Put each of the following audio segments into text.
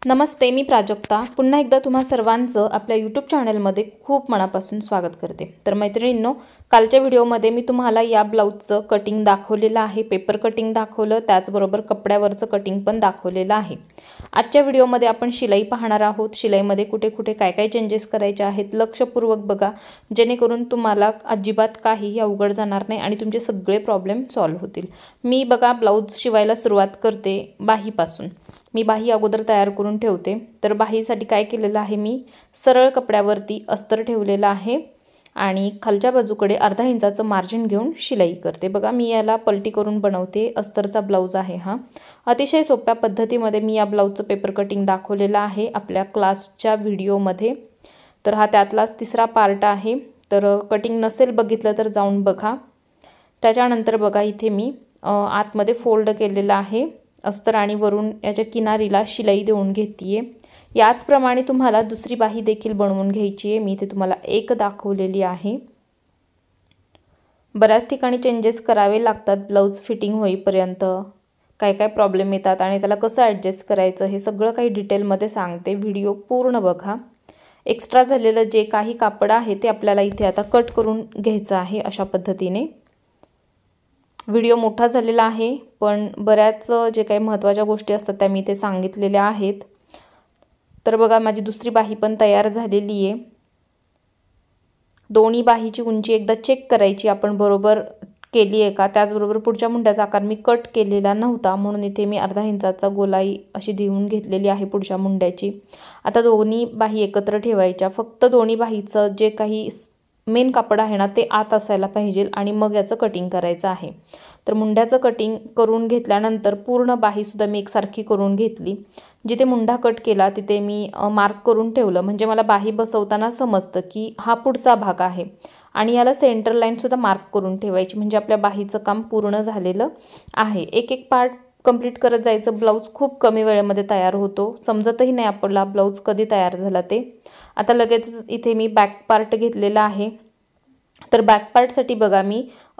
नमस्ते, मी प्राजक्ता पुन्हा एकदा तुम्हा सर्वांचं आपल्या यूट्यूब चॅनलमध्ये खूप मनापासून स्वागत करते। तर मैत्रिणींनो, कालच्या व्हिडिओमध्ये मी तुम्हाला या ब्लाऊजचं कटिंग दाखवलेलं आहे, पेपर कटिंग दाखवलं, त्याचबरोबर कपड्यावरचं कटिंग पण दाखवलेलं आहे। आजच्या व्हिडिओमध्ये आपण शिलाई पाहणार आहोत। शिलाईमध्ये कुठे कुठे काय काय चेंजेस करायचे आहेत लक्षपूर्वक बघा, जेणेकरून तुम्हाला अजिबात काहीही अवघड जाणार नाही आणि तुमचे सगळे प्रॉब्लेम सॉल्व्ह होतील। मी बघा ब्लाऊज शिवायला सुरुवात करते बाहीपासून। मी बाही अगोदर तयार करून ठेवते। तर बाहीसाठी काय केलेलं आहे, मी सरळ कपड्यावरती अस्तर ठेवलेला आहे आणि खालच्या बाजूकडे अर्धा इंचाचं मार्जिन घेऊन शिलाई करते। बघा मी याला पलटी करून बनवते। अस्तरचा ब्लाऊज आहे हा। अतिशय सोप्या पद्धतीमध्ये मी या ब्लाऊजचं पेपर कटिंग दाखवलेलं आहे आपल्या क्लासच्या व्हिडिओमध्ये। तर हा त्यातलाच तिसरा पार्ट आहे। तर कटिंग नसेल बघितलं तर जाऊन बघा। त्याच्यानंतर बघा इथे मी आतमध्ये फोल्ड केलेला आहे अस्तर आणि वरून याच्या किनारीला शिलाई देऊन घेतीये। याचप्रमाणे तुम्हाला दुसरी बाही देखील बनवून घ्यायची आहे। मी इथे तुम्हाला एक दाखवलेली आहे। बऱ्याच ठिकाणी चेंजेस करावे लागतात ब्लाऊज फिटिंग होईपर्यंत, काय काय प्रॉब्लेम येतात आणि त्याला कसं ॲडजस्ट करायचं हे सगळं काही डिटेलमध्ये सांगते। व्हिडिओ पूर्ण बघा। एक्स्ट्रा झालेलं जे काही कापड आहे ते आपल्याला इथे आता कट करून घ्यायचं आहे अशा पद्धतीने। व्हिडिओ मोठा झालेला आहे पण बऱ्याच जे काही महत्त्वाच्या गोष्टी असतात त्या मी इथे सांगितलेल्या आहेत। तर बघा माझी दुसरी बाही पण तयार झालेली आहे। दोन्ही बाहीची उंची एकदा चेक करायची आपण बरोबर केली आहे का। त्याचबरोबर पुढच्या मुंड्याचा आकार मी कट केलेला नव्हता म्हणून इथे मी अर्धा इंचाचा गोलाई अशी देऊन घेतलेली आहे पुढच्या मुंड्याची। आता दोन्ही बाही एकत्र ठेवायच्या। फक्त दोन्ही बाहीचं जे काही मेन कापड आहे ना ते आत असायला पाहिजे आणि मग याचं कटिंग करायचं आहे। तर मुंड्याचं कटिंग करून घेतल्यानंतर पूर्ण बाहीसुद्धा मी एकसारखी करून घेतली। जिथे मुंडा कट केला तिथे मी मार्क करून ठेवलं, म्हणजे मला बाही बसवताना समजतं की हा पुढचा भाग आहे आणि याला सेंटर लाईनसुद्धा मार्क करून ठेवायची, म्हणजे आपल्या बाहीचं काम पूर्ण झालेलं आहे। एक एक पार्ट कंप्लीट करत जायचं। ब्लाऊज खूप कमी वेळेमध्ये तयार होतो, समजतही नाही आपला ब्लाऊज कधी तयार झाला ते। आता लगेच इथे मी बॅक पार्ट घेतलेला आहे। तर बॅक पार्टसाठी बघा मी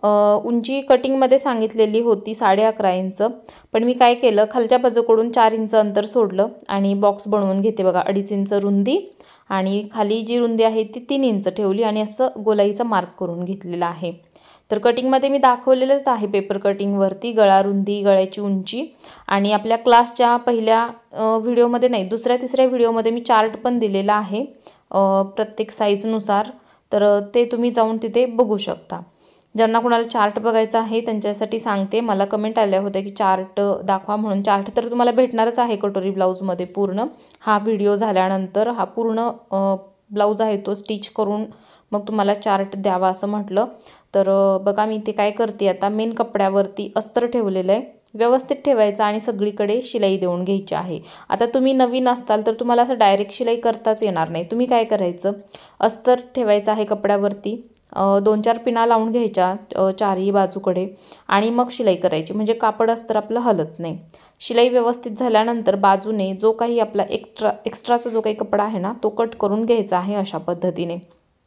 उंची कटिंगमध्ये सांगितलेली होती 11.5 इंच, पण मी काय केलं खालच्या बाजूकडून 4 इंच अंतर सोडलं आणि बॉक्स बनवून घेते। बघा 2.5 इंच रुंदी आणि खाली जी रुंदी आहे ती 3 इंच ठेवली आणि असं गोलाईचा मार्क करून घेतलेला आहे। तर कटिंगमध्ये मी दाखवलेलंच आहे पेपर कटिंगवरती गळा रुंदी, गळ्याची उंची आणि आपल्या क्लासच्या पहिल्या व्हिडिओमध्ये नाही दुसऱ्या तिसऱ्या व्हिडिओमध्ये मी चार्ट पण दिलेला आहे प्रत्येक साईजनुसार। तर ते तुम्ही जाऊन तिथे बघू शकता। ज्यांना कोणाला चार्ट बघायचा आहे त्यांच्यासाठी सांगते, मला कमेंट आल्या होत्या की चार्ट दाखवा म्हणून। चार्ट तर तुम्हाला भेटणारच आहे कटोरी ब्लाऊजमध्ये पूर्ण। हा व्हिडिओ झाल्यानंतर हा पूर्ण ब्लाऊज आहे तो स्टिच करून मग तुम्हाला चार्ट द्यावा असं म्हटलं। तर बघा मी इथे काय करते, आता मेन कपड्यावरती अस्तर ठेवलेलं आहे, व्यवस्थित ठेवायचं आणि सगळीकडे शिलाई देऊन घ्यायची आहे। आता तुम्ही नवीन असताल तर तुम्हाला असं डायरेक्ट शिलाई करताच येणार नाही। तुम्ही काय करायचं, अस्तर ठेवायचं आहे कपड्यावरती, 2-4 पिना लावून घ्यायच्या चारही बाजूकडे आणि मग शिलाई करायची, म्हणजे कापड अस्तर आपलं हलत नाही। शिलाई व्यवस्थित झाल्यानंतर बाजूने जो काही आपला एक्स्ट्राचा जो काही कपडा आहे ना तो कट करून घ्यायचा आहे अशा पद्धतीने।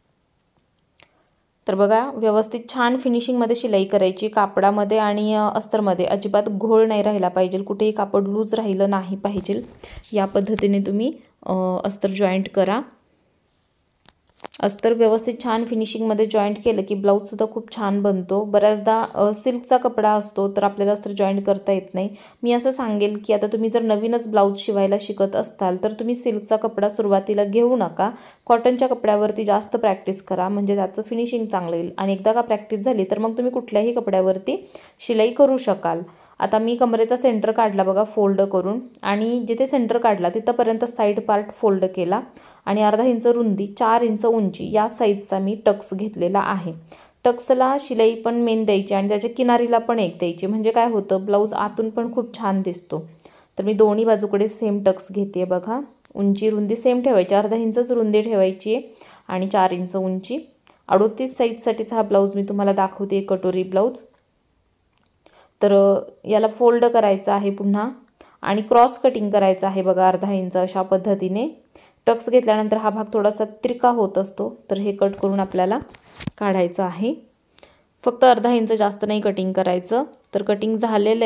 तर बघा व्यवस्थित छान फिनिशिंगमध्ये शिलाई करायची। कापडामध्ये आणि अस्तरमध्ये अजिबात घोळ नाही राहिला पाहिजे, कुठेही कापड लूज राहिलं नाही पाहिजे। या पद्धतीने तुम्ही अस्तर जॉईंट करा। अस्तर व्यवस्थित छान फिनिशिंगमध्ये जॉईंट केलं की ब्लाऊजसुद्धा खूप छान बनतो। बऱ्याचदा सिल्कचा कपडा असतो तर आपल्याला अस्तर जॉईंट करता येत नाही। मी असं सांगेल की आता तुम्ही जर नवीनच ब्लाऊज शिवायला शिकत असताल तर तुम्ही सिल्कचा कपडा सुरुवातीला घेऊ नका, कॉटनच्या कपड्यावरती जास्त प्रॅक्टिस करा, म्हणजे त्याचं फिनिशिंग चांगलं येईल आणि एकदा का प्रॅक्टिस झाली तर मग तुम्ही कुठल्याही कपड्यावरती शिलाई करू शकाल। आता मी कमरेचा सेंटर काढला बघा फोल्ड करून आणि जिथे सेंटर काढला तिथंपर्यंत साईड पार्ट फोल्ड केला आणि अर्धा इंच रुंदी 4 इंच उंची या साईजचा मी टक्स घेतलेला आहे। टक्सला शिलाई पण मेन द्यायची आणि त्याच्या किनारीला पण एक द्यायची, म्हणजे काय होतं ब्लाऊज आतून पण खूप छान दिसतो। तर मी दोन्ही बाजूकडे सेम टक्स घेते बघा। उंची रुंदी सेम ठेवायची, अर्धा इंचच रुंदी ठेवायची आहे आणि 4 इंच उंची। 38 साईजसाठीचा हा ब्लाऊज मी तुम्हाला दाखवते, कटोरी ब्लाऊज। तर याला फोल्ड करायचं आहे पुन्हा आणि क्रॉस कटिंग करायचं आहे बघा अर्धा इंच अशा पद्धतीने। टक्स घेतल्यानंतर हा भाग थोडासा तिरका होत असतो तर हे कट करून आपल्याला काढायचं आहे। फक्त अर्धा इंच, जास्त नाही कटिंग करायचं। तर कटिंग झालेलं आहे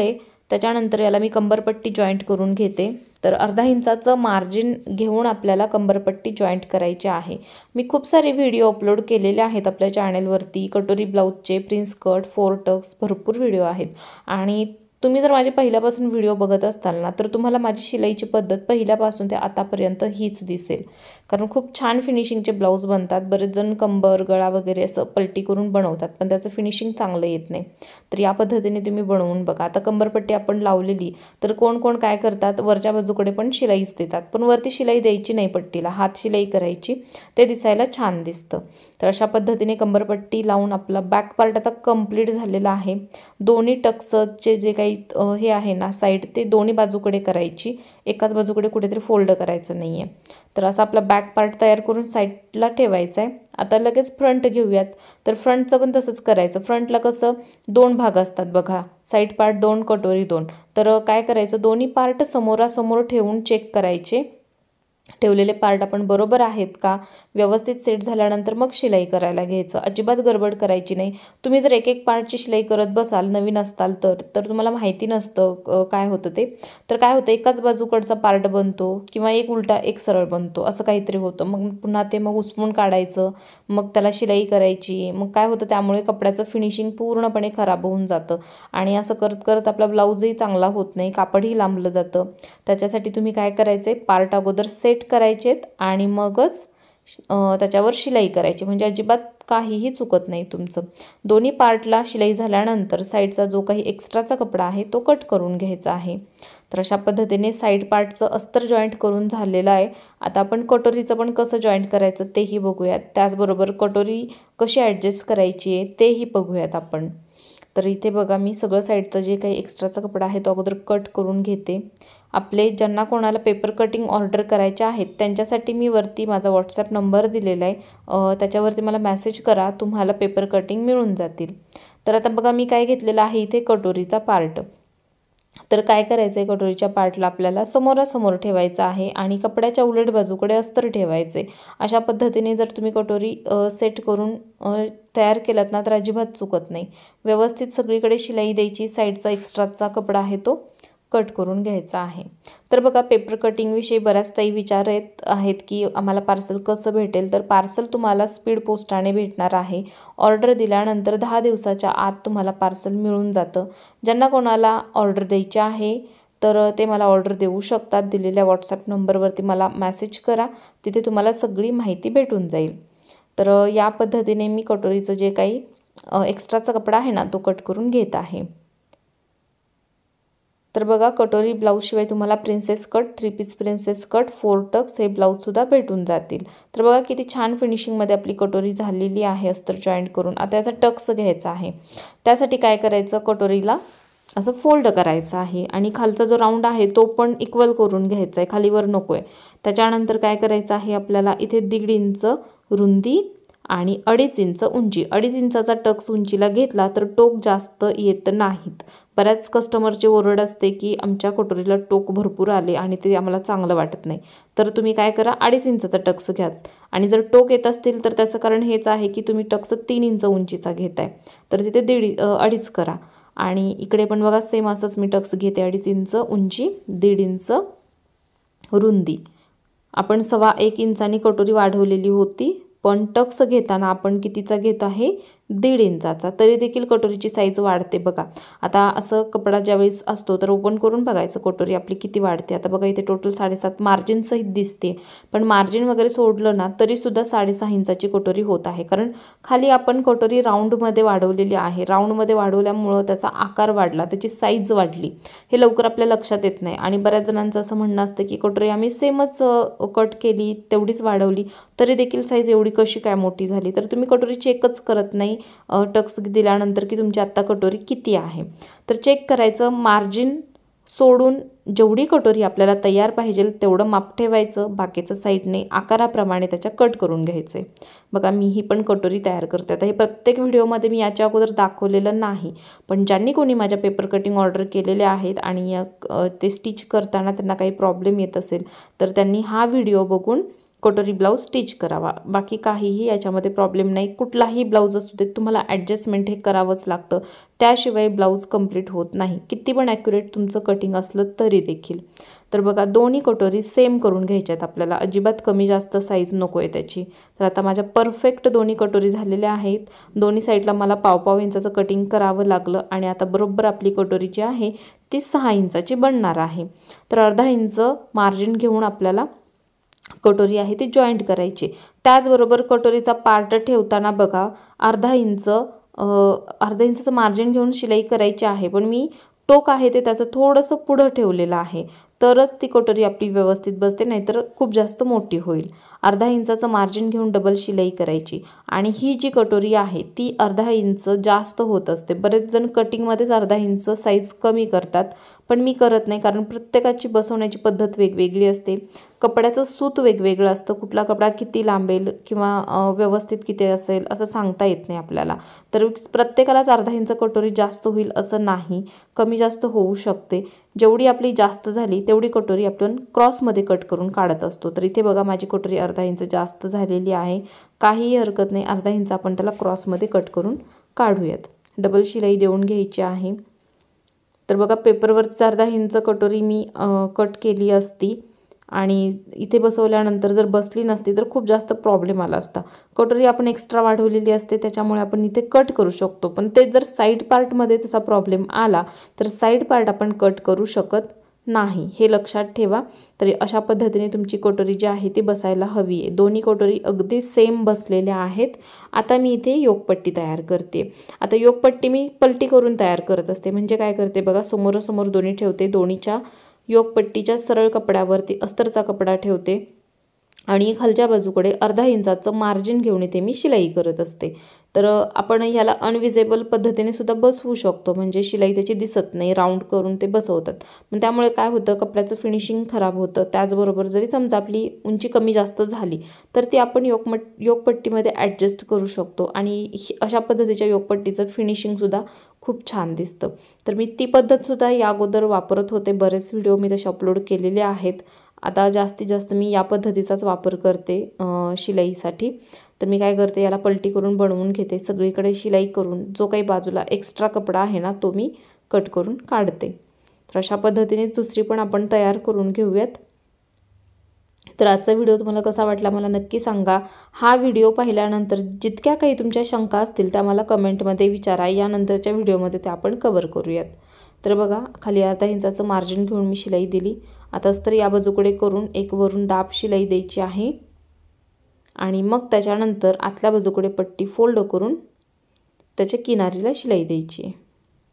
त्याच्यानंतर याला मी कंबरपट्टी जॉईंट करून घेते। तर अर्धा इंचाचं मार्जिन घेऊन आपल्याला कंबरपट्टी जॉईंट करायची आहे। मी खूप सारे व्हिडिओ अपलोड केलेले आहेत आपल्या चॅनलवरती, कटोरी ब्लाऊजचे, प्रिन्स कट, 4 टक्स भरपूर व्हिडिओ आहेत। आणि तुम्ही जर माझे पहिल्यापासून व्हिडिओ बघत असाल ना, तर तुम्हाला माझी शिलाईची पद्धत पहिल्यापासून ते आतापर्यंत हीच दिसेल, कारण खूप छान फिनिशिंगचे ब्लाऊज बनतात। बरेच जण कंबर, गळा वगैरे असं पलटी करून बनवतात, पण त्याचं फिनिशिंग चांगलं येत नाही। तर या पद्धतीने तुम्ही बनवून बघा। आता कंबरपट्टी आपण लावलेली, तर कोण कोण काय करतात, वरच्या बाजूकडे पण शिलाईच देतात, पण वरती शिलाई द्यायची नाही पट्टीला, हात शिलाई करायची, ते दिसायला छान दिसतं। तर अशा पद्धतीने कंबरपट्टी लावून आपला बॅक पार्ट आता कंप्लीट झालेला आहे। दोन्ही टक्सचे जे काही हे आहे ना साईड, ते दोन्ही बाजूकडे करायची, एकाच बाजूकडे कुठेतरी फोल्ड करायचं नाही आहे। तर असा आपला बॅक पार्ट तयार करून साईडला ठेवायचा आहे। आता लगेच फ्रंट घेऊयात। तर फ्रंटचं पण तसंच करायचं। फ्रंटला कसं 2 भाग असतात बघा, साईड पार्ट 2, कटोरी 2। तर काय करायचं, दोन्ही पार्ट समोरासमोर ठेवून चेक करायचे, ठेवलेले पार्ट आपण बरोबर आहेत का, व्यवस्थित सेट झाल्यानंतर मग शिलाई करायला घ्यायचं। अजिबात गडबड करायची नाही। तुम्ही जर एक एक पार्टची शिलाई करत बसाल, नवीन असताल तर तुम्हाला माहिती नसतं काय होतं ते। तर काय होतं, एकाच बाजूकडचा पार्ट बनतो किंवा एक उलटा एक सरळ बनतो, असं काहीतरी होतं। मग पुन्हा ते उसमून काढायचं, मग त्याला शिलाई करायची। मग काय होतं, त्यामुळे कपड्याचं फिनिशिंग पूर्णपणे खराब होऊन जातं आणि असं करत करत आपला ब्लाऊजही चांगला होत नाही, कापडही लांबलं जातं। त्याच्यासाठी तुम्ही काय करायचं, पार्ट अगोदर सेट करायचेत आणि मगच त्याच्यावर शिलाई करायची, म्हणजे अजिबात काहीही चुकत नाही तुमचं। दोन्ही पार्टला शिलाई झाल्यानंतर साईडचा जो काही एक्स्ट्राचा कपडा आहे तो कट करून घ्यायचा आहे। तर अशा पद्धतीने साईड पार्टचं अस्तर जॉईंट करून झालेलं आहे। आता आपण कटोरीचं पण कसं जॉईंट करायचं तेही बघूयात, त्याचबरोबर कटोरी कशी ॲडजस्ट करायची आहे तेही बघूयात आपण। तर इथे बघा, मी सगळं साईडचं जे काही एक्स्ट्राचा कपडा आहे तो अगोदर कट करून घेते। आपले ज्यांना कोणाला पेपर कटिंग ऑर्डर करायचे आहेत त्यांच्यासाठी मी वरती माझा व्हॉट्सॲप नंबर दिलेला आहे, त्याच्यावरती मला मेसेज करा, तुम्हाला पेपर कटिंग मिळून जातील। तर आता बघा, मी काय घेतलेलं आहे इथे कटोरीचा पार्ट। तर काय करायचं आहे, कटोरीच्या पार्टला आपल्याला समोरासमोर ठेवायचं आहे आणि कपड्याच्या उलट बाजूकडे अस्तर ठेवायचे। अशा पद्धतीने जर तुम्ही कटोरी सेट करून तयार केलात ना, तर अजिबात चुकत नाही। व्यवस्थित सगळीकडे शिलाई द्यायची, साईडचा एक्स्ट्राचा कपडा आहे तो कट करून घ्यायचा आहे। तर बघा, पेपर कटिंगविषयी बऱ्याच ताई विचारत आहेत की आम्हाला पार्सल कसं भेटेल। तर पार्सल तुम्हाला स्पीड पोस्टाने भेटणार आहे। ऑर्डर दिल्यानंतर 10 दिवसाच्या आत तुम्हाला पार्सल मिळून जातं। ज्यांना कोणाला ऑर्डर द्यायची आहे तर ते मला ऑर्डर देऊ शकतात। दिलेल्या व्हॉट्सॲप नंबरवरती मला मेसेज करा, तिथे तुम्हाला सगळी माहिती भेटून जाईल। तर या पद्धतीने मी कटोरीचं जे काही एक्स्ट्राचा कपडा आहे ना तो कट करून घेत आहे। तर बघा, कटोरी ब्लाऊजशिवाय तुम्हाला princess cut, 3 piece princess cut, 4 tucks हे ब्लाऊजसुद्धा भेटून जातील। तर बघा, किती छान फिनिशिंगमध्ये आपली कटोरी झालेली आहे अस्तर जॉईंट करून। आता याचा टक्स घ्यायचा आहे। त्यासाठी काय करायचं, कटोरीला असं फोल्ड करायचं आहे आणि खालचा जो राऊंड आहे तो पण इक्वल करून घ्यायचा आहे, खालीवर नको आहे। त्याच्यानंतर काय करायचं आहे, आपल्याला इथे 1.5 इंच रुंदी आणि 2.5 इंच उंची, 2.5 इंचाचा टक्स उंचीला घेतला तर टोक जास्त येत नाहीत। बऱ्याच कस्टमरची ओरड असते की आमच्या कटोरीला टोक भरपूर आले आणि ते आम्हाला चांगलं वाटत नाही। तर तुम्ही काय करा, 2.5 इंचाचा टक्स घ्या। आणि जर टोक येत असतील तर त्याचं कारण हेच आहे की तुम्ही टक्स 3 इंच उंचीचा घेताय, तर तिथे 2.5 करा। आणि इकडे पण बघा, सेम असंच मी टक्स घेते, 2.5 इंच उंची, 1.5 इंच रुंदी। आपण 1.25 इंचांनी कटोरी वाढवलेली होती, पण टक्स घेताना आपण कितीचा घेतो आहे, 1.5 इंचाचा, तरी देखील कटोरीची साईज वाढते बघा। आता असं कपडा ज्यावेळेस असतो तर ओपन करून बघायचं कटोरी आपली किती वाढते। आता बघा, इथे टोटल 7.5 मार्जिन सहित दिसते, पण मार्जिन वगैरे सोडलं ना तरीसुद्धा 6.5 इंचाची कटोरी होत आहे, कारण खाली आपण कटोरी राऊंडमध्ये वाढवलेली आहे। राऊंडमध्ये वाढवल्यामुळं त्याचा आकार वाढला, त्याची साईज वाढली, हे लवकर आपल्या लक्षात येत नाही। आणि बऱ्याच जणांचं असं म्हणणं असतं की कटोरी आम्ही सेमच कट केली, तेवढीच वाढवली, तरी देखील साईज एवढी कशी काय मोठी झाली। तर तुम्ही कटोरी चेकच करत नाही टक्स दिल्यानंतर की तुमची आत्ता कटोरी किती आहे। तर चेक करायचं, मार्जिन सोडून जेवढी कटोरी आपल्याला तयार पाहिजे तेवढं माप ठेवायचं, बाकीचं साईडने आकाराप्रमाणे त्याच्या कट करून घ्यायचं आहे। बघा, मी ही पण कटोरी तयार करते। आता हे प्रत्येक व्हिडिओमध्ये मी याच्या अगोदर दाखवलेलं नाही, पण ज्यांनी कोणी माझ्या पेपर कटिंग ऑर्डर केलेले आहेत आणि ते स्टिच करताना त्यांना काही प्रॉब्लेम येत असेल तर त्यांनी हा व्हिडिओ बघून कटोरी ब्लाऊज स्टिच करावा। बाकी काहीही याच्यामध्ये प्रॉब्लेम नाही। कुठलाही ब्लाऊज असू दे तुम्हाला ॲडजस्टमेंट हे करावंच लागतं, त्याशिवाय ब्लाऊज कंप्लीट होत नाही, किती पण ॲक्युरेट तुमचं कटिंग असलं तरी देखील। तर बघा दोन्ही कटोरी सेम करून घ्यायच्यात आपल्याला, अजिबात कमी जास्त साईज नको आहे त्याची। तर आता माझ्या परफेक्ट दोन्ही कटोरी झालेल्या आहेत। दोन्ही साईडला मला पाव इंचाचं कटिंग करावं लागलं आणि आता बरोबर आपली कटोरी जी आहे ती 6 इंचाची बनणार आहे। तर अर्धा इंच मार्जिन घेऊन आपल्याला कटोरी आहे ती जॉईंट करायची। त्याचबरोबर कटोरीचा पार्ट ठेवताना बघा अर्धा इंचाचं मार्जिन घेऊन शिलाई करायची आहे, पण मी टोक आहे ते त्याचं थोडंसं पुढं ठेवलेलं आहे, तरच ती कटोरी आपली व्यवस्थित बसते, नाहीतर खूप जास्त मोठी होईल। अर्धा इंचाचं मार्जिन घेऊन डबल शिलाई करायची आणि ही जी कटोरी आहे ती अर्धा इंच जास्त होत असते। बरेच जण कटिंगमध्येच अर्धा इंच साईज कमी करतात, पण मी करत नाही, कारण प्रत्येकाची बसवण्याची पद्धत वेगवेगळी असते, कपड्याचं सूत वेगवेगळं असतं, कुठला कपडा किती लांबेल किंवा व्यवस्थित किती असेल असं सांगता येत नाही आपल्याला। तर प्रत्येकालाच अर्धा इंच कटोरी जास्त होईल असं नाही, कमी जास्त होऊ शकते। जेवढी आपली जास्त झाली तेवढी कटोरी आपण क्रॉसमध्ये कट करून काढत असतो। तर इथे बघा माझी कटोरी अर्धा इंच जास्त झालेली आहे, काहीही हरकत नाही, अर्धा इंच आपण त्याला क्रॉसमध्ये कट करून काढूयात। डबल शिलाई देऊन घ्यायची आहे। तर बघा पेपरवरची अर्धा इंच कटोरी मी कट केली असती आणि इथे बसवल्यानंतर जर बसली नसती तर खूप जास्त प्रॉब्लेम आला असता। कटोरी आपण एक्स्ट्रा वाढवलेली असते त्याच्यामुळे आपण इथे कट करू शकतो, पण ते जर साईड पार्टमध्ये तसा प्रॉब्लेम आला तर साईड पार्ट आपण कट करू शकत नाही, हे लक्षात ठेवा। तरी अशा पद्धतीने तुमची कटोरी जी आहे ती बसायला हवी आहे। दोन्ही कटोरी अगदी सेम बसलेल्या आहेत। आता मी इथे योगपट्टी तयार करते। आता योगपट्टी मी पलटी करून तयार करत असते, म्हणजे काय करते बघा, समोरासमोर दोन्ही ठेवते, दोन्हीच्या योगपट्टीच्या सरळ कपड्यावरती अस्तरचा कपडा ठेवते आणि खालच्या बाजूकडे अर्धा इंचाचं मार्जिन घेऊन इथे मी शिलाई करत असते। तर आपण ह्याला अनविजेबल पद्धतीने सुद्धा बसवू शकतो, म्हणजे शिलाई त्याची दिसत नाही, राऊंड करून ते बसवतात, पण त्यामुळे काय होतं कपड्याचं फिनिशिंग खराब होतं। त्याचबरोबर जरी समजा आपली उंची कमी जास्त झाली तर ती आपण योगपट्टीमध्ये ॲडजस्ट करू शकतो आणि अशा पद्धतीच्या योगपट्टीचं फिनिशिंगसुद्धा खूप छान दिसतं। तर मी ती पद्धतसुद्धा या अगोदर वापरत होते, बरेच व्हिडिओ मी तसे अपलोड केलेले आहेत। आता जास्तीत जास्त मी या पद्धतीचाच वापर करते शिलाईसाठी। तर मी काय करते, याला पलटी करून बनवून घेते, सगळीकडे शिलाई करून जो काही बाजूला एक्स्ट्रा कपडा आहे ना तो मी कट करून काढते। तर अशा पद्धतीने दुसरी पण आपण तयार करून घेऊयात। तर आजचा व्हिडिओ तुम्हाला कसा वाटला मला नक्की सांगा। हा व्हिडिओ पाहिल्यानंतर जितक्या काही तुमच्या शंका असतील त्या मला कमेंटमध्ये विचारा, यानंतरच्या व्हिडिओमध्ये त्या आपण कव्हर करूयात। तर बघा खाली अर्धा इंचाचं मार्जिन घेऊन मी शिलाई दिली। आता अस्तर या बाजूकडे करून एक वरून दाब शिलाई द्यायची आहे आणि मग त्याच्यानंतर आतल्या बाजूकडे पट्टी फोल्ड करून त्याच्या किनारीला शिलाई द्यायची आहे।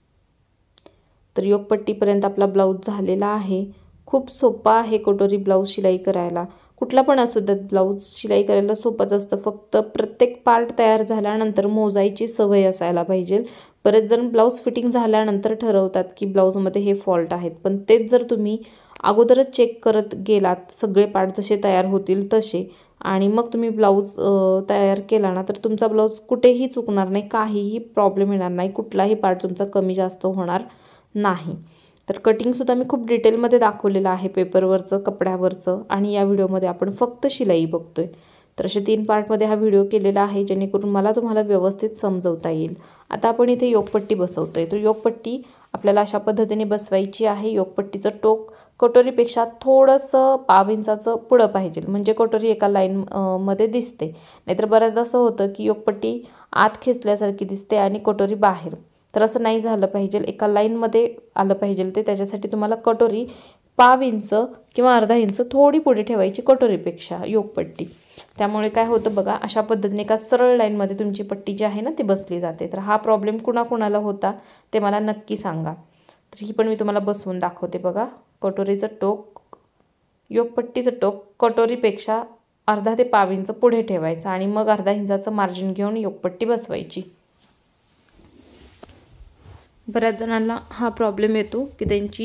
तर योगपट्टीपर्यंत आपला ब्लाऊज झालेला आहे। खूप सोपा आहे कटोरी ब्लाऊज शिलाई करायला, कुठला पण असू द्या ब्लाऊज शिलाई करायला सोपंच असतं, फक्त प्रत्येक पार्ट तयार झाल्यानंतर मोजायची सवय असायला पाहिजे। बरेच जण ब्लाऊज फिटिंग झाल्यानंतर ठरवतात की ब्लाऊजमध्ये हे फॉल्ट आहेत, पण तेच जर तुम्ही अगोदरच चेक करत गेलात सगळे पार्ट जसे तयार होतील तसे आणि मग तुम्ही ब्लाऊज तयार केला ना तर तुमचा ब्लाऊज कुठेही चुकणार नाही, काहीही प्रॉब्लेम येणार नाही, कुठलाही पार्ट तुमचा कमी जास्त होणार नाही। तर कटिंगसुद्धा मी खूप डिटेलमध्ये दाखवलेलं आहे पेपरवरचं, कपड्यावरचं आणि या व्हिडिओमध्ये आपण फक्त शिलाई बघतोय। तर असे 3 पार्टमध्ये हा व्हिडिओ केलेला आहे जेणेकरून मला तुम्हाला व्यवस्थित समजवता येईल। आता आपण इथे योगपट्टी बसवतोय, तर योगपट्टी आपल्याला अशा पद्धतीने बसवायची आहे। योगपट्टीचं टोक कटोरीपेक्षा थोडंसं पाव इंचाचं पुढं पाहिजे, म्हणजे कटोरी एका लाईन मध्ये दिसते, नाहीतर बऱ्याचदा असं होतं की योगपट्टी आत खेचल्यासारखी दिसते आणि कटोरी बाहेर। तर असं नाही झालं पाहिजे, एका लाईनमध्ये आलं पाहिजे ते, त्याच्यासाठी तुम्हाला कटोरी पाव इंच किंवा अर्धा इंच थोडी पुढे ठेवायची कटोरीपेक्षा योगपट्टी। त्यामुळे काय होतं बघा, अशा पद्धतीने एका सरळ लाईनमध्ये तुमची पट्टी जी आहे ना ती बसली जाते। तर हा प्रॉब्लेम कुणाकुणाला होता ते मला नक्की सांगा। तर ही पण मी तुम्हाला बसवून दाखवते बघा। कटोरीचं टोक, योगपट्टीचं टोक कटोरीपेक्षा अर्धा ते पाव इंच पुढे ठेवायचं आणि मग अर्धा इंचाचं मार्जिन घेऊन योगपट्टी बसवायची। बऱ्याच जणांना हा प्रॉब्लेम येतो की त्यांची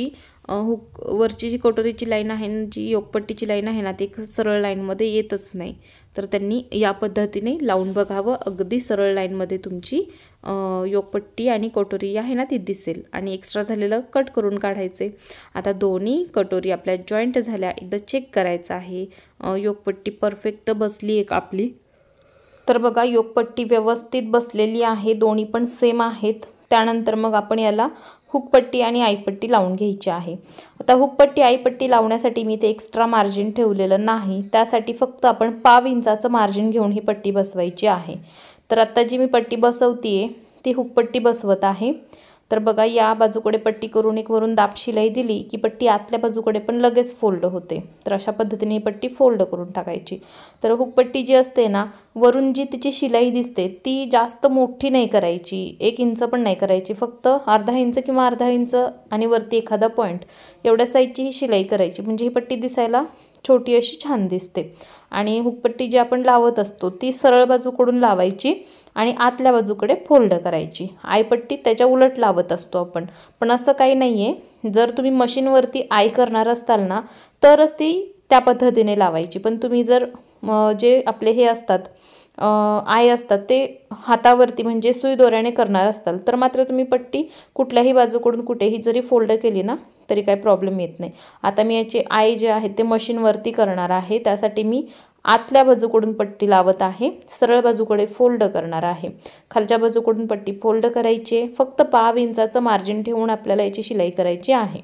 हुक वरची जी कटोरीची लाईन आहे, जी योकपट्टीची लाईन आहे ना, ती सरळ लाईनमध्ये येतच नाही. तर त्यांनी या पद्धतीने लावून बघावं. अगदी सरळ लाईनमध्ये तुमची योकपट्टी आणि कटोरी आहे ना ती दिसेल. आणि एक्स्ट्रा झालेलं कट करून काढायचे. आता दोन्ही कटोरी आपल्या जॉईंट झाल्या, एकदा चेक करायचं आहे योकपट्टी परफेक्ट बसली आहे का आपली. तर बघा योकपट्टी व्यवस्थित बसलेली आहे, दोन्ही पण सेम आहेत. त्यानंतर मग आपण याला हुकपट्टी आणि आईपट्टी लावून घ्यायची आहे. आता हुकपट्टी आईपट्टी लावण्यासाठी मी ते एक्स्ट्रा मार्जिन ठेवलेलं नाही, त्यासाठी फक्त आपण 1/2 इंचाचं मार्जिन घेऊन ही पट्टी बसवायची आहे. तर आत्ता जी मी पट्टी बसवते ती हुकपट्टी बसवत आहे. तर बघा या बाजूकडे पट्टी करून एक वरून दाब शिलाई दिली की पट्टी आतल्या बाजूकडे पण लगेच फोल्ड होते. तर अशा पद्धतीने ही पट्टी फोल्ड करून टाकायची. तर हुकपट्टी जी असते ना, वरून जी तिची शिलाई दिसते ती जास्त मोठी नाही करायची, 1 इंच पण नाही करायची, फक्त अर्धा इंच किंवा अर्धा इंच आणि वरती एखादा पॉईंट एवढ्या साईजची ही शिलाई करायची. म्हणजे ही पट्टी दिसायला छोटी अशी छान दिसते. आणि हुकपट्टी जी आपण लावत असतो ती सरळ बाजूकडून लावायची आणि आतल्या बाजूकडे फोल्ड करायची. आईपट्टी त्याच्या उलट लावत असतो आपण, पण असं काही नाही आहे. जर तुम्ही मशीनवरती आई करणार असाल ना तरच ती त्या पद्धतीने लावायची. पण तुम्ही जर जे आपले हे असतात आय असतात ते हातावरती म्हणजे सुई दोऱ्याने करणार असताल तर मात्र तुम्ही पट्टी कुठल्याही बाजूकडून कुठेही जरी फोल्ड केली ना तरी काही प्रॉब्लेम येत नाही. आता मी याचे आय जे आहे ते मशीनवरती करणार आहे, त्यासाठी मी आतल्या बाजूकडून पट्टी लावत आहे, सरळ बाजूकडे फोल्ड करणार आहे. खालच्या बाजूकडून पट्टी फोल्ड करायची आहे. फक्त 1/2 इंचाचं मार्जिन ठेवून आपल्याला याची शिलाई करायची आहे.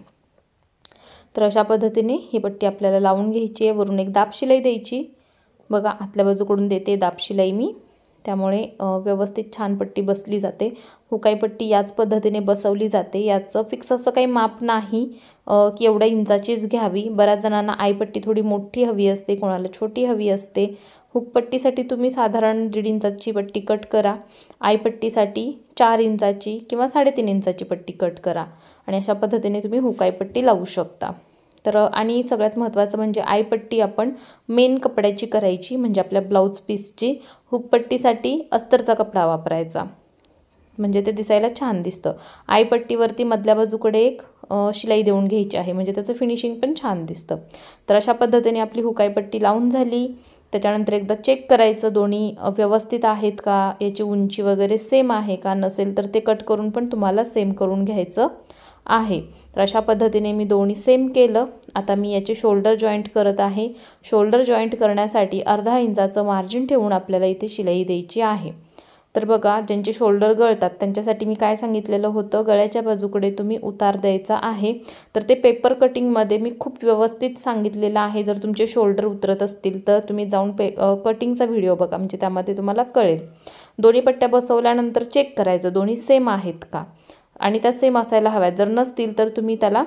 तर अशा पद्धतीने ही पट्टी आपल्याला लावून घ्यायची आहे. वरून एक दाब शिलाई द्यायची. बघा आतल्या बाजूकडून देते दाब शिलाई मी, त्यामुळे व्यवस्थित छान पट्टी बसली जाते. हुकाई पट्टी याच पद्धतीने बसवली जाते. याचं फिक्स असं काही माप नाही की एवढ्या इंचाचीच घ्यावी. बऱ्याच जणांना आईपट्टी थोडी मोठी हवी असते, कोणाला छोटी हवी असते. हुकपट्टीसाठी तुम्ही साधारण 1.5 इंचाची पट्टी कट करा, आईपट्टीसाठी 4 इंचाची किंवा 3.5 इंचाची पट्टी कट करा आणि अशा पद्धतीने तुम्ही हुकाई पट्टी लावू शकता. तर आणि सगळ्यात महत्त्वाचं म्हणजे आईपट्टी आपण मेन कपड्याची करायची, म्हणजे आपल्या ब्लाऊज पीसची. हुकपट्टीसाठी अस्तरचा कपडा वापरायचा, म्हणजे ते दिसायला छान दिसतं. आईपट्टीवरती मधल्या बाजूकडे एक शिलाई देऊन घ्यायची आहे, म्हणजे त्याचं फिनिशिंग पण छान दिसतं. तर अशा पद्धतीने आपली हुकाई पट्टी लावून झाली. त्याच्यानंतर एकदा चेक करायचं दोन्ही व्यवस्थित आहेत का, याची उंची वगैरे सेम आहे का, नसेल तर ते कट करून पण तुम्हाला सेम करून घ्यायचं आहे. तर अशा पद्धतीने मी दोन्ही सेम केलं. आता मी याचे शोल्डर जॉईंट करत आहे. शोल्डर जॉईंट करण्यासाठी अर्धा इंचाचं मार्जिन ठेवून आपल्याला इथे शिलाई द्यायची आहे. तर बघा ज्यांचे शोल्डर गळतात त्यांच्यासाठी मी काय सांगितलेलं होतं, गळ्याच्या बाजूकडे तुम्ही उतार द्यायचा आहे. तर ते पेपर कटिंगमध्ये मी खूप व्यवस्थित सांगितलेलं आहे. जर तुमचे शोल्डर उतरत असतील तर तुम्ही जाऊन कटिंगचा व्हिडिओ बघा, म्हणजे त्यामध्ये तुम्हाला कळेल. दोन्ही पट्ट्या बसवल्यानंतर चेक करायचं दोन्ही सेम आहेत का, आणि त्या सेम असायला हव्यात. जर नसतील तर तुम्ही त्याला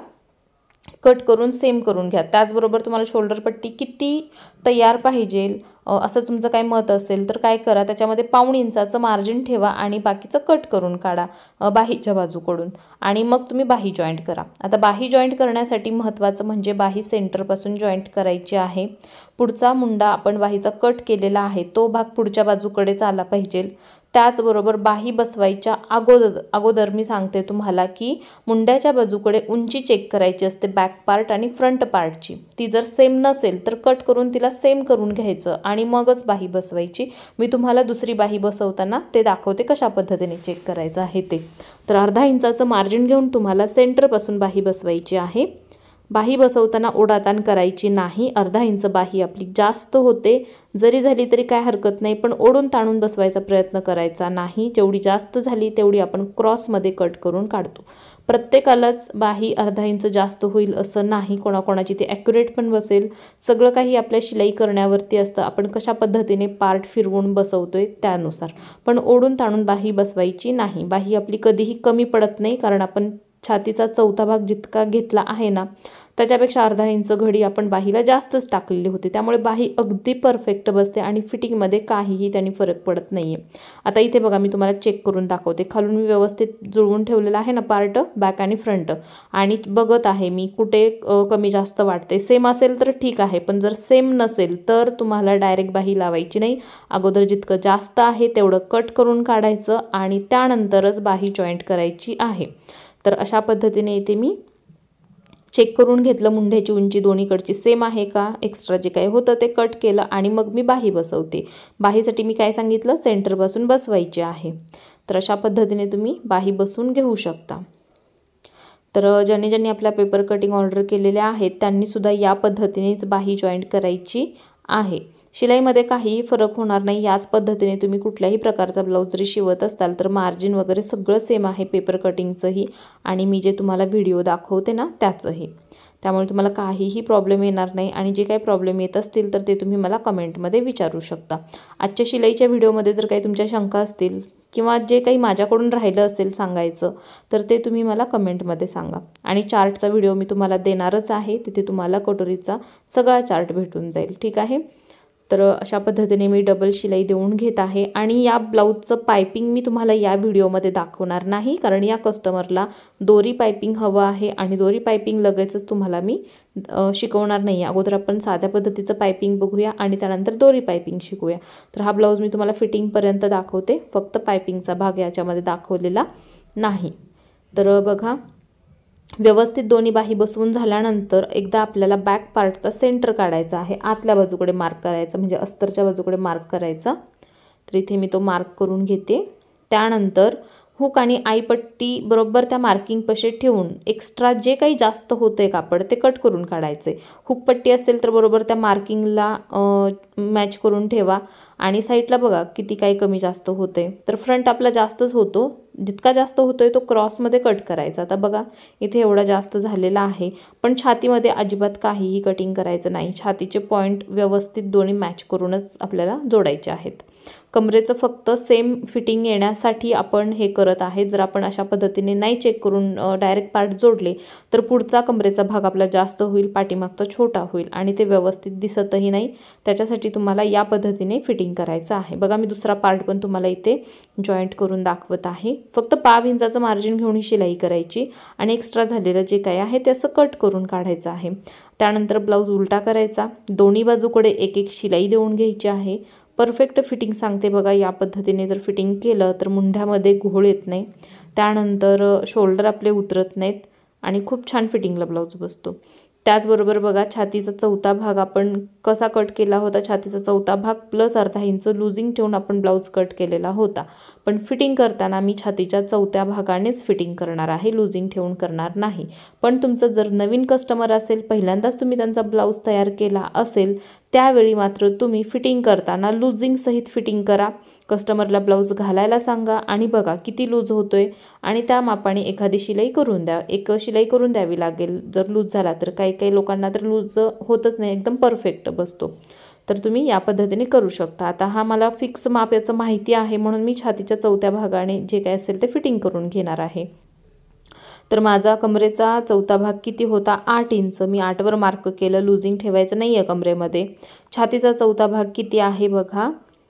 कट करून सेम करून घ्या. त्याचबरोबर तुम्हाला शोल्डर पट्टी किती तयार पाहिजे असं तुमचं काय मत असेल तर काय करा, त्याच्यामध्ये 1/2 इंचाचं मार्जिन ठेवा आणि बाकीचं कट करून काढा बाहीच्या बाजूकडून, आणि मग तुम्ही बाही जॉईंट करा. आता बाही जॉईंट करण्यासाठी महत्त्वाचं म्हणजे बाही सेंटरपासून जॉईंट करायची आहे. पुढचा मुंडा आपण बाहीचा कट केलेला आहे तो भाग पुढच्या बाजूकडेच आला पाहिजे. त्याचबरोबर बाही बसवायच्या अगोदर मी सांगते तुम्हाला की मुंड्याच्या बाजूकडे उंची चेक करायची असते बॅक पार्ट आणि फ्रंट पार्टची. ती जर सेम नसेल तर कट करून तिला सेम करून घ्यायचं आणि मगच बाही बसवायची. मी तुम्हाला दुसरी बाही बसवताना ते दाखवते कशा पद्धतीने चेक करायचं आहे ते. तर अर्धा इंचाचं मार्जिन घेऊन तुम्हाला सेंटरपासून बाही बसवायची आहे. बाही बसवताना ओढाताण करायची नाही. अर्धा इंच बाही आपली जास्त होते, जरी झाली तरी काय हरकत नाही, पण ओढून ताणून बसवायचा प्रयत्न करायचा नाही. जेवढी जास्त झाली तेवढी आपण क्रॉसमध्ये कट करून काढतो. प्रत्येकालाच बाही अर्धा इंच जास्त होईल असं नाही, कोणाकोणाची ती ॲक्युरेट पण बसेल. सगळं काही आपल्या शिलाई करण्यावरती असतं, आपण कशा पद्धतीने पार्ट फिरवून बसवतोय त्यानुसार. पण ओढून ताणून बाही बसवायची नाही. बाही आपली कधीही कमी पडत नाही, कारण आपण छातीचा चौथा भाग जितका घेतला आहे ना त्याच्यापेक्षा अर्धा इंच घडी आपण बाहीला जास्तच टाकलेली होती, त्यामुळे बाही अगदी परफेक्ट बसते आणि फिटिंगमध्ये काहीही त्यांनी फरक पडत नाही आहे. आता इथे बघा मी तुम्हाला चेक करून दाखवते. खालून मी व्यवस्थित जुळवून ठेवलेलं आहे ना पार्ट, बॅक आणि फ्रंट, आणि बघत आहे मी कुठे कमी जास्त वाटते. सेम असेल तर ठीक आहे, पण जर सेम नसेल तर तुम्हाला डायरेक्ट बाही लावायची नाही. अगोदर जितकं जास्त आहे तेवढं कट करून काढायचं आणि त्यानंतरच बाही जॉईंट करायची आहे. तर अशा पद्धतीने इथे मी चेक करून घेतलं मुंढ्याची उंची दोन्हीकडची सेम आहे का, एक्स्ट्रा जे काही होतं ते कट केलं आणि मग मी बाही बसवते. बाहीसाठी मी काय सांगितलं, सेंटरपासून बसवायची आहे. तर अशा पद्धतीने तुम्ही बाही बसवून घेऊ शकता. तर ज्यांनी ज्यांनी आपल्या पेपर कटिंग ऑर्डर केलेल्या आहेत त्यांनीसुद्धा या पद्धतीनेच बाही जॉईंट करायची आहे. शिलाईमध्ये काहीही फरक होणार नाही. याच पद्धतीने तुम्ही कुठल्याही प्रकारचा ब्लाऊज जरी शिवत असाल तर मार्जिन वगैरे सगळं सेम आहे, पेपर कटिंगचंही आणि मी जे तुम्हाला व्हिडिओ दाखवते ना त्याचंही. त्यामुळे तुम्हाला काहीही प्रॉब्लेम येणार नाही आणि जे काही प्रॉब्लेम येत असतील तर ते तुम्ही मला कमेंटमध्ये विचारू शकता. आजच्या शिलाईच्या व्हिडिओमध्ये जर काही तुमच्या शंका असतील किंवा जे काही माझ्याकडून राहिलं असेल सांगायचं तर ते तुम्ही मला कमेंटमध्ये सांगा. आणि चार्टचा व्हिडिओ मी तुम्हाला देणारच आहे, तिथे तुम्हाला कटोरीचा सगळा चार्ट भेटून जाईल. ठीक आहे. तर अशा पद्धतीने मी डबल शिलाई देऊन घेत आहे आणि या ब्लाऊजचं पायपिंग मी तुम्हाला या व्हिडिओमध्ये दाखवणार नाही, कारण या कस्टमरला दोरी पायपिंग हवं आहे आणि दोरी पायपिंग लगेचच तुम्हाला मी शिकवणार नाही. अगोदर आपण साध्या पद्धतीचं पायपिंग बघूया आणि त्यानंतर दोरी पायपिंग शिकूया. तर हा ब्लाऊज मी तुम्हाला फिटिंगपर्यंत दाखवते, फक्त पायपिंगचा भाग याच्यामध्ये दाखवलेला नाही. तर बघा, व्यवस्थित दोन्ही बाही बसवून झाल्यानंतर एकदा आपल्याला बॅक पार्टचा सेंटर काढायचा आहे, आतल्या बाजूकडे मार्क करायचा, म्हणजे अस्तरच्या बाजूकडे मार्क करायचा. तर इथे मी तो मार्क करून घेते. त्यानंतर हुक आणि आईपट्टी बरोबर त्या मार्किंगपाशी ठेवून एक्स्ट्रा जे काही जास्त होतं आहे कापड ते कट करून काढायचे. हुकपट्टी असेल तर बरोबर त्या मार्किंगला मॅच करून ठेवा आणि साईडला बघा किती काही कमी जास्त होतं आहे. तर फ्रंट आपला जास्तच होतो, जितका जास्त होतो आहे तो क्रॉसमध्ये कट करायचा. आता बघा इथे एवढा जास्त झालेला आहे, पण छातीमध्ये अजिबात काहीही कटिंग करायचं नाही. छातीचे पॉईंट व्यवस्थित दोन्ही मॅच करूनच आपल्याला जोडायचे आहेत. कमरेचं फक्त सेम फिटिंग येण्यासाठी आपण हे करत आहे. जर आपण अशा पद्धतीने नाही चेक करून डायरेक्ट पार्ट जोडले तर पुढचा कमरेचा भाग आपला जास्त होईल, पाठीमागचा छोटा होईल आणि ते व्यवस्थित दिसतही नाही. त्याच्यासाठी तुम्हाला या पद्धतीने फिटिंग करायचं आहे. बघा मी दुसरा पार्ट पण तुम्हाला इथे जॉईंट करून दाखवत आहे. फक्त 5 इंचाचं मार्जिन घेऊन ही शिलाई करायची आणि एक्स्ट्रा झालेलं जे काही आहे ते असं कट करून काढायचं आहे. त्यानंतर ब्लाऊज उलटा करायचा, दोन्ही बाजूकडे एक एक शिलाई देऊन घ्यायची आहे. परफेक्ट फिटिंग सांगते बघा, या पद्धतीने जर फिटिंग केलं तर मुंढ्यामध्ये घोळ येत नाही, त्यानंतर शोल्डर आपले उतरत नाहीत आणि खूप छान फिटिंगला ब्लाऊज बसतो. त्याचबरोबर बघा छातीचा चौथा भाग आपण कसा कट केला होता, छातीचा चौथा भाग प्लस अर्धा इंच लूजिंग ठेवून आपण ब्लाऊज कट केलेला होता. पण फिटिंग करताना मी छातीच्या चौथ्या भागानेच फिटिंग करणार आहे, लूजिंग ठेवून करणार नाही. पण तुमचं जर नवीन कस्टमर असेल, पहिल्यांदाच तुम्ही त्यांचा ब्लाऊज तयार केला असेल, त्यावेळी मात्र तुम्ही फिटिंग करताना लूजिंग सहित फिटिंग करा. कस्टमरला ब्लाऊज घालायला सांगा आणि बघा किती लूज होतोय आणि त्या मापाने एखादी शिलाई करून द्या. एक शिलाई करून द्यावी लागेल जर लूज झाला तर. काही काही लोकांना तर लूज होतच नाही, एकदम परफेक्ट बसतो. तर तुम्ही या पद्धतीने करू शकता. आता हा मला फिक्स माप याचं माहिती आहे म्हणून मी छातीच्या चौथ्या भागाने जे काय असेल ते फिटिंग करून घेणार आहे. तर माझा कमरेचा चौथा भाग किती होता, 8 इंच. मी 8वर मार्क केलं, लूजिंग ठेवायचं नाही आहे कमरेमध्ये. छातीचा चौथा भाग किती आहे बघा,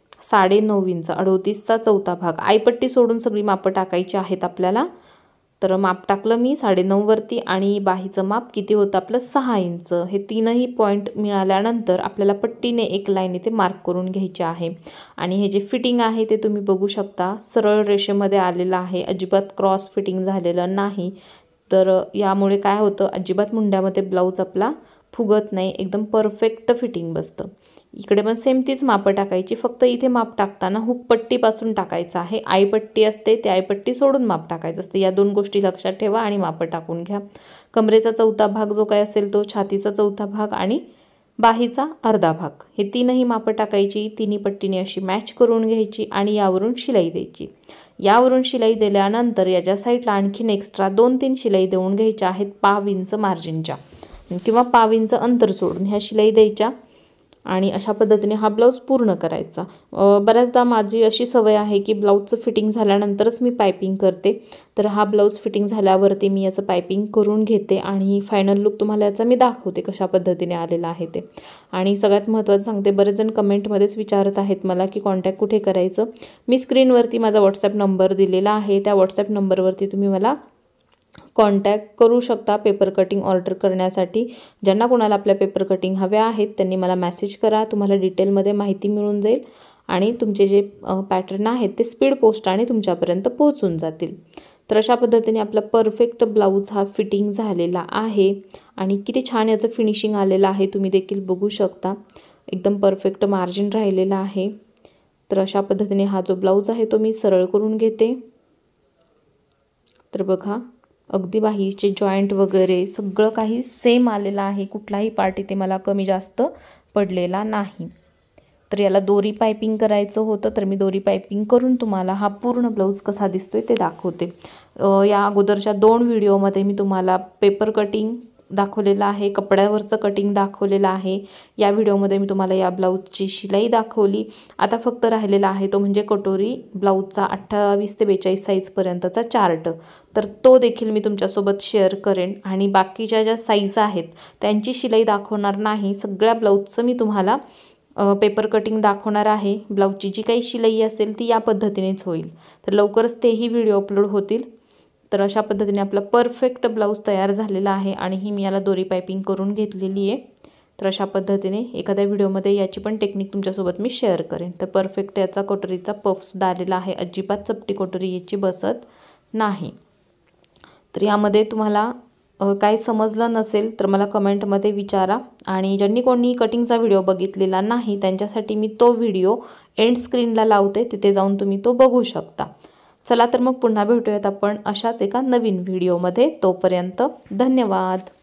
9.5 इंच. 38चा चौथा भाग. आईपट्टी सोडून सगळी मापं टाकायची आहेत आपल्याला. तर माप टाकलं मी 9.5 वरती आणि बाहीचं माप किती होतं आपलं 6 इंच. हे तीनही पॉईंट मिळाल्यानंतर आपल्याला पट्टीने एक लाईन इथे मार्क करून घ्यायची आहे. आणि हे जे फिटिंग आहे ते तुम्ही बघू शकता, सरळ रेषेमध्ये आलेलं आहे, अजिबात क्रॉस फिटिंग झालेलं नाही. तर यामुळे काय होतं, अजिबात मुंड्यामध्ये ब्लाऊज आपला फुगत नाही, एकदम परफेक्ट फिटिंग बसतं. इकडे पण सेम तीच मापं टाकायची, फक्त इथे माप टाकताना हुक पट्टीपासून टाकायचं आहे. आईपट्टी असते ते आईपट्टी सोडून माप टाकायचं असते. या 2 गोष्टी लक्षात ठेवा आणि मापं टाकून घ्या. कमरेचा चौथा भाग जो काय असेल तो, छातीचा चौथा भाग आणि बाहीचा अर्धा भाग, हे तीनही मापं टाकायची. तिन्ही पट्टीने अशी मॅच करून घ्यायची आणि यावरून शिलाई द्यायची. यावरून शिलाई दिल्यानंतर याच्या साईडला आणखीन एक्स्ट्रा 2-3 शिलाई देऊन घ्यायच्या आहेत 5 इंच मार्जिनच्या किंवा 5 इंच अंतर सोडून ह्या शिलाई द्यायच्या आणि अशा पद्धतीने हा ब्लाऊज पूर्ण करायचा. बऱ्याचदा माझी अशी सवय आहे की ब्लाऊजचं फिटिंग झाल्यानंतरच मी पायपिंग करते. तर हा ब्लाऊज फिटिंग झाल्यावरती मी याचं पायपिंग करून घेते आणि फायनल लुक तुम्हाला याचा मी दाखवते कशा पद्धतीने आलेला आहे ते. आणि सगळ्यात महत्त्वाचं सांगते, बरेच जण कमेंटमध्येच विचारत आहेत मला की कॉन्टॅक्ट कुठे करायचं. मी स्क्रीनवरती माझा व्हॉट्सॲप नंबर दिलेला आहे, त्या व्हॉट्सॲप नंबरवरती तुम्ही मला कॉन्टॅक्ट करू शकता पेपर कटिंग ऑर्डर करण्यासाठी. ज्यांना कोणाला आपल्या पेपर कटिंग हव्या आहेत त्यांनी मला मेसेज करा, तुम्हाला डिटेलमध्ये माहिती मिळून जाईल आणि तुमचे जे पॅटर्न आहेत ते स्पीड पोस्टाने तुमच्यापर्यंत पोहोचून जातील. तर अशा पद्धतीने आपला परफेक्ट ब्लाऊज हा फिटिंग झालेला आहे आणि किती छान याचं फिनिशिंग आलेलं आहे, तुम्ही देखील बघू शकता. एकदम परफेक्ट मार्जिन राहिलेला आहे. तर अशा पद्धतीने हा जो ब्लाऊज आहे तो मी सरळ करून घेते. तर बघा, अगदी बाहीचे जॉईंट वगैरे सगळं काही सेम आलेलं आहे, कुठलाही पार्ट इथे मला कमी जास्त पडलेला नाही. तर याला दोरी पायपिंग करायचं होतं, तर मी दोरी पायपिंग करून तुम्हाला हा पूर्ण ब्लाऊज कसा दिसतोय ते दाखवते. या अगोदरच्या 2 व्हिडिओमध्ये मी तुम्हाला पेपर कटिंग दाखवलेलं आहे, कपड्यावरचं कटिंग दाखवलेलं आहे. या व्हिडिओमध्ये मी तुम्हाला या ब्लाऊजची शिलाई दाखवली. आता फक्त राहिलेला आहे तो म्हणजे कटोरी ब्लाऊजचा 28 ते 42 साईजपर्यंतचा चार्ट. तर तो देखील मी तुमच्यासोबत शेअर करेन आणि बाकीच्या ज्या साईज आहेत त्यांची शिलाई दाखवणार नाही. सगळ्या ब्लाऊजचं मी तुम्हाला पेपर कटिंग दाखवणार आहे. ब्लाऊजची जी काही शिलाई असेल ती या पद्धतीनेच होईल. तर लवकरच तेही व्हिडिओ अपलोड होतील. तर अशा पद्धतीने आपला परफेक्ट ब्लाऊज तयार झालेला आहे आणि ही मी याला दोरी पायपिंग करून घेतलेली आहे. तर अशा पद्धतीने एखाद्या व्हिडिओमध्ये याची पण टेक्निक तुमच्यासोबत मी शेअर करेन. तर परफेक्ट याचा कटोरीचा पफसुद्धा आलेला आहे, अजिबात चपटी कटोरी याची बसत नाही. तर यामध्ये तुम्हाला काय समजलं नसेल तर मला कमेंटमध्ये विचारा आणि ज्यांनी कोणी कटिंगचा व्हिडिओ बघितलेला नाही त्यांच्यासाठी मी तो व्हिडिओ एंड स्क्रीनला लावते, तिथे जाऊन तुम्ही तो बघू शकता. चला तर मग पुन्हा भेटूयात आपण अशाच एका नवीन व्हिडिओमध्ये. तोपर्यंत धन्यवाद.